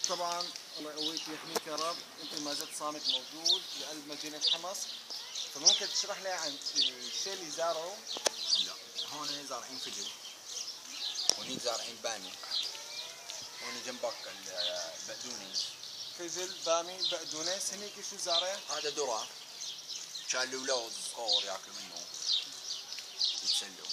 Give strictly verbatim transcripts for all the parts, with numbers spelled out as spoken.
طبعا الله يقويك ويحميك يا رب، انت ما زلت صامت موجود بقلب مدينة حمص، فممكن تشرح لي عن الشيء اللي زارعه؟ لا، هون زارعين فجل، هونيك زارعين بامي، هون جنبك البقدونس. فجل، بامي، بقدونس. هنيك شو زارع؟ هذا ذرة، مشان الاولاد الصغار ياكلوا منه يتسلوا.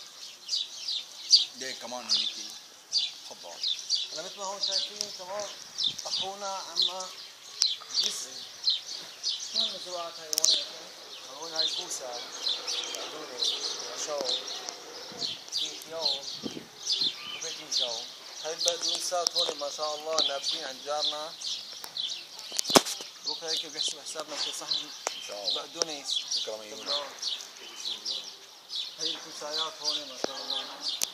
ليه كمان هنيك تفضل. هلا مثل ما هون شايفين كمان اخونا عم يسقي. شو هالمزروعات هاي هون يا اخي؟ هون هاي كوسه، بقدونس، عشور، في خيار، وباذنجان. هاي البقدونسات هون ما شاء الله نابتين عند جارنا. بكره هيك بيحسب حسابنا في صحن ان شاء الله بقدونس. شكرا يا هي الكوسايات هون ما شاء الله.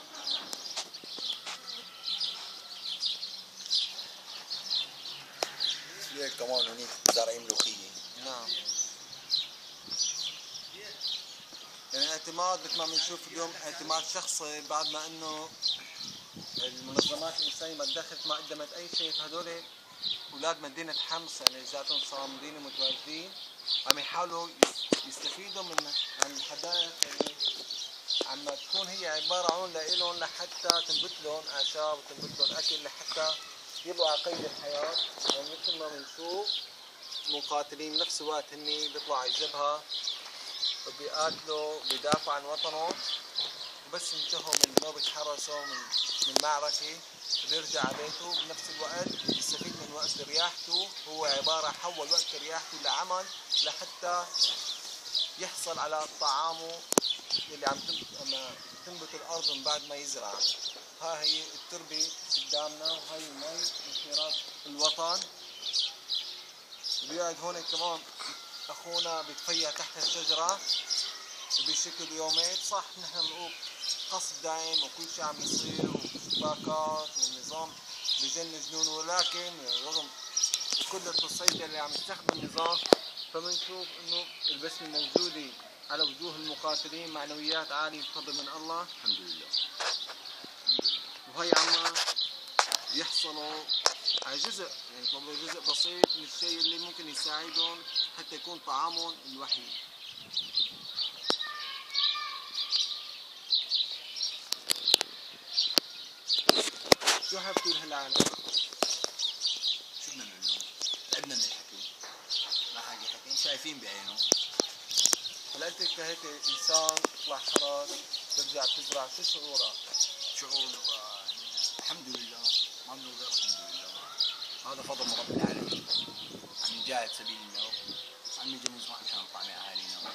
ليك كمان هونيك زارعين ملوخية. نعم. يعني اعتماد مثل ما بنشوف اليوم اعتماد شخصي، بعد ما انه المنظمات الانسانيه ما تدخلت ما قدمت اي شيء، فهدول اولاد مدينه حمص يعني ذاتهم صامدين ومتواجدين عم يحاولوا يستفيدوا من عن الحدائق اللي عم تكون هي عباره عن لهم لحتى تنبت لهم اعشاب وتنبت لهم اكل لحتى يبقوا على قيد الحياه. يعني مثل ما بنشوف مقاتلين بنفس الوقت هن بيطلعوا على الجبهه وبيقاتلوا بيدافعوا عن وطنهم، وبس انتهوا من انه بيتحرسوا من من معركه بيرجع على بيته. بنفس الوقت بيستفيد من وقت رياحته، هو عباره حول وقت رياحته لعمل لحتى يحصل على طعامه اللي عم تنبت الارض من بعد ما يزرع. ها هي التربه قدامنا وهي المي من خيرات الوطن. بيقعد هون كمان اخونا بيتفيا تحت الشجره بشكل يومين. صح نحن بنقول قصف دائم وكل شيء عم يصير وشباكات والنظام بجن جنون، ولكن رغم كل التصعيد اللي عم يستخدم النظام فبنشوف انه البسمه الموجوده على وجوه المقاتلين معنويات عاليه بفضل من الله. الحمد لله. وهي عم يحصلوا على جزء يعني طبعا جزء بسيط من الشيء اللي ممكن يساعدهم حتى يكون طعامهم الوحيد. شو حابب تقول هالعالم؟ شو بدنا نقول لهم؟ تعبنا من الحكي، ما حاجة حكي، شايفين بعينهم. هلا انت كهيك انسان تطلع حرس ترجع تزرع، شو شعورك؟ شعور يعني الحمد لله، ما بنقول غير الحمد لله. هذا فضل من رب العالمين، عم يجاهد سبيل الله، عم يجي نزرع مشان طعم اهالينا.